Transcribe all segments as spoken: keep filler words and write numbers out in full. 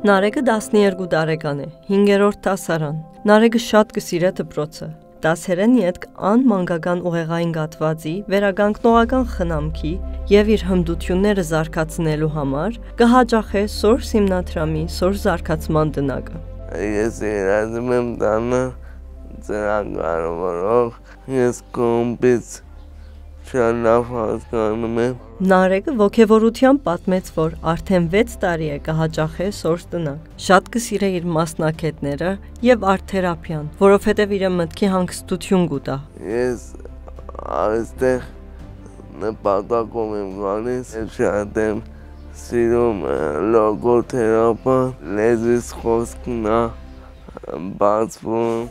Նարեկը տասներկու տարեկան է, հինգերորդ դասարան։ Նարեկը շատ կսիրե դպրոցը։ Դասերեն ետք ան մանկական ուղեղային գաթվածի, վերագանքնողական խնամքի եւ իր հմտությունները զարգացնելու համար կհաճախե Սոր Սիմնաթրամի Սոր զարգացման տնակը։ Ես երազում եմ տանը ծրագրավորող, ես կոմպից շատ լավ հասկանում եմ։ Նարեկը ոգևորությամբ պատմեց, որ արդեն վեց տարի է կհաճախե Սոր տնակ։ Շատ կսիրե իր մասնակետները եւ արտ-թերապիան, որովհետեւ իր մտքի հանգստություն կուտա։ Ես այստեղ նպատակով եմ գալիս, շատ եմ սիրում լոգոթերապիան, լեզվիս խոսքն է բացվում։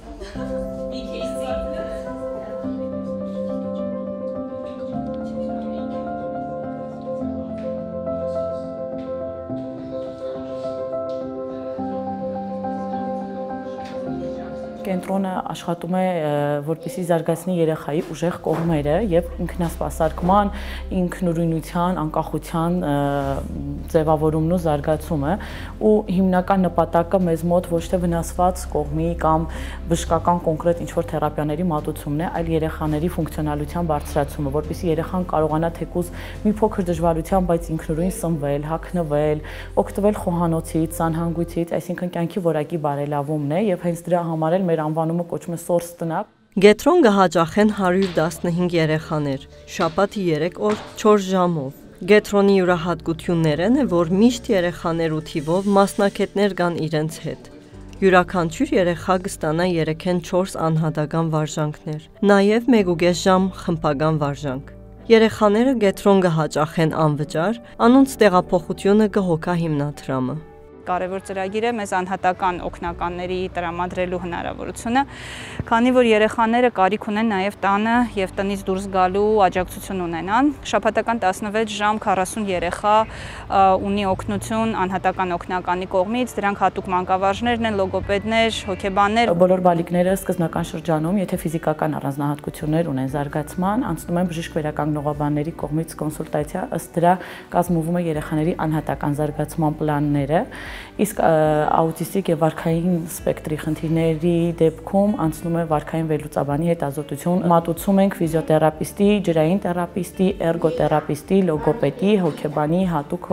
Կենտրոնը աշխատում է, որպեսզի զարգացնի երեխայի ուժեղ կողմերը եւ ինքնասպասարկման, ինքնուրույնության, անկախության ձևավորումն ու զարգացումը, ու հիմնական նպատակը մեզ մոտ ոչ թե վնասված կողմի կամ բժշկական կոնկրետ ինչ-որ թերապիաների մատուցումն է, այլ երեխաների ֆունկցիոնալության բարձրացումը, որպեսզի երեխան կարողանա թեկուզ մի փոքր դժվարությամբ, բայց ինքնուրույն սնվել, հագնվել, օգտվել խոհանոցից, սանհանգույցից, այսինքն կյանքի որակի բարելավումն է եւ հենց դրա համար էլ մեր անվանումը կոչվում է Սոր տնակ։ Գետրոն կհաճախեն հարյուր տասնհինգ երեխաներ, շաբաթի երեք օր չորս ժամով։ Գետրոնի յուրահատկություններն է, որ միշտ երեխաներ ու թիվով մասնակետներ կան իրենց հետ։ Յուրաքանչյուր երեխա կստանա երեքեն չորս անհատական վարժանքներ, նաև մեկուկես ժամ խմբական վարժանք։ Երեխաները գետրոն կհաճախեն անվճար, անոնց տեղափոխությունը կհոգա հիմնադրամը։ Կարևոր ծրագիր է մեզ անհատական օգնականների տրամադրելու հնարավորությունը, քանի որ երեխաները կարիք ունեն նաև տանը եւ տնից դուրս գալու աջակցություն ունենան։ Շաբաթական տասնվեց ժամ քառասուն երեխա ունի օգնություն անհատական օգնականի կողմից, դրանք հատուկ մանկավարժներն են, լոգոպեդներ, հոգեբաններ։ Բոլոր բալիկները սկզբնական շրջանում, եթե ֆիզիկական առանձնահատկություններ ունեն զարգացման, անցնում են բժիշկ վերականգնողաբանների կողմից կոնսուլտացիա, ըստ դրա կազմվում է երեխաների անհատական զարգացման պլանները։ Իսկ աուտիստիկ եւ վարքային սպեկտրի խնդիրների դեպքում անցնում է վարքային վերլուծաբանի հետազոտություն, մատուցում ենք ֆիզիոթերապիստի, ջրային թերապիստի, էրգոթերապիստի, լոգոպեդի, հոգեբանի, հատուկ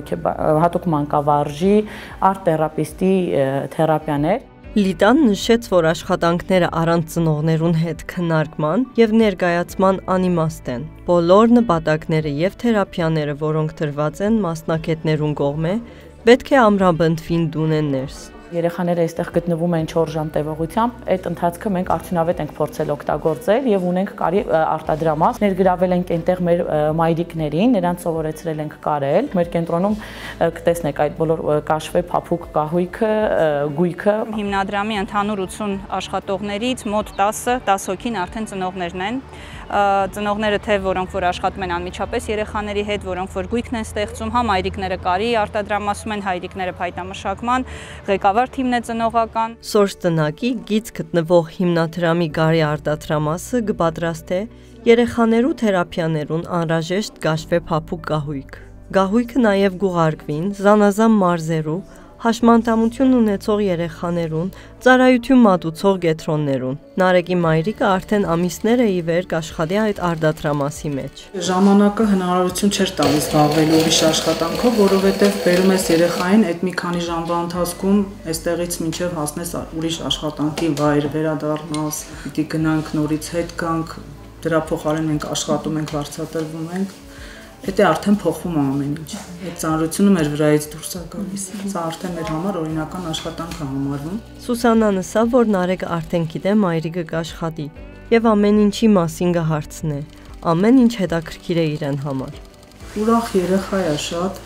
հատուկ մանկավարժի, արտ-թերապիստի թերապիաներ։ Լիտան նշեց, որ աշխատանքները առանց ծնողներուն հետ քննարկման եւ ներկայացման անիմաստ են։ Բոլոր նպատակները եւ թերապիաները, որոնք տրված են մասնակետներուն կողմէ, պետք է ամրապնդվին դունեն ներս։ Երեխաները այստեղ գտնվում են չորս ժամ տևողությամբ, այդ ընթացքը մենք արդյունավետ ենք փորձել օգտագործել եւ ունենք կարի արտադրամաս, ներգրավել ենք այնտեղ մեր մայրիկներին, նրանց սովորեցրել ենք կարել։ Մեր կենտրոնում կտեսնեք այդ բոլոր կաշվե, փափուկ, կահույքը, գույքը։ Հիմնադրամի ընդհանուր ութսուն աշխատողներից մոտ տասը, տասը հոգին արդեն ծնողներն են։ Ծնողները թե որոնք որ աշխատում են անմիջապես երեխաների հետ, որոնք որ գույքն են ստեղծում, հա մայրիկները կարի արտադրամասում են, հայրիկները փայտամշակման, ղեկավար թիմն է ծնողական։ Սոր տնակի գից գտնվող հիմնադրամի գարի արտադրամասը կպատրաստե երեխաներու թերապիաներուն անհրաժեշտ կաշվե փափուկ գահույք։ Գահույքը նաև գուղարկվին զանազան մարզերու հաշմանդամություն ունեցող երեխաներուն, ծառայություն մատուցող գետրոններուն։ Նարեկի մայրիկը արդեն ամիսներ է ի վեր կաշխատի այդ արտադրամասի մեջ։ Ժամանակը հնարավորություն չէր տալիս զբաղվելու ուրիշ աշխատանքով, որովհետև բերում ես երեխային, այդ մի քանի ժամվա ընթացքում այստեղից մինչև հասնես ուրիշ աշխատանքի վայր, վերադառնաս, պիտի գնանք նորից հետ գանք, դրա փոխարեն մենք աշխատում ենք, վարձատրվում ենք։ Դա արդեն փոխվում է ամեն ինչ։ Այդ ծանրությունը մեր վրայից դուրս է գալիս։ Սա արդեն մեր համար օրինական աշխատանք է համարվում։ Սուսանան ասա, որ Նարեկը արդեն գիտե մայրիկը կաշխատի եւ ամեն ինչի մասին կհարցնե։ Ամեն ինչ հետաքրքիր է իրեն համար։ Ուրախ երեխա է շատ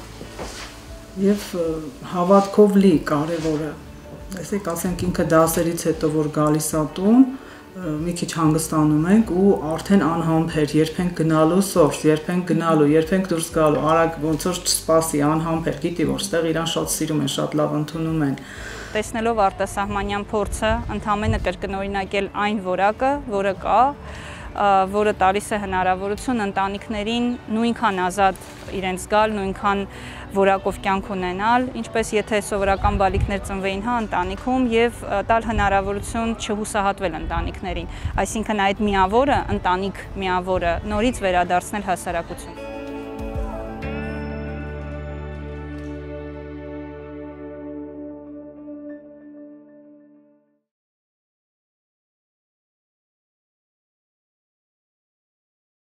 եւ հավատքով լի կարեւորը։ Այսինքն ասենք ինքը դասերից հետո որ գալիս է տուն, մի քիչ հանգստանում ենք ու արդեն անհամբեր, երբ ենք գնալու Սորս, երբ ենք գնալու, երբ ենք դուրս գալու, արագ ոնց որ չսպասի, անհամբեր, գիտի որ ստեղ իրան շատ սիրում են, շատ լավ ընդունում են։ Տեսնելով արտասահմանյան փորձը, ընդհանրապես կրկնօրինակել այն որակը, որը կա, որը տալիս է հնարավորություն ընտանիքներին նույնքան ազատ իրենց գալ, նույնքան որակով կյանք ունենալ, ինչպես եթե սովորական բալիկներ ծնվեին հա ընտանիքում եւ տալ հնարավորություն չհուսահատվել ընտանիքներին, այսինքն այդ միավորը, ընտանիք միավորը նորից վերադարձնել հասարակություն։